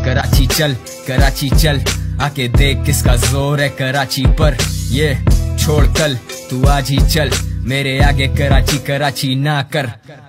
कराची चल, कराची चल, आके देख किसका जोर है कराची पर। ये छोड़ कल, तू आज ही चल, मेरे आगे कराची कराची ना कर।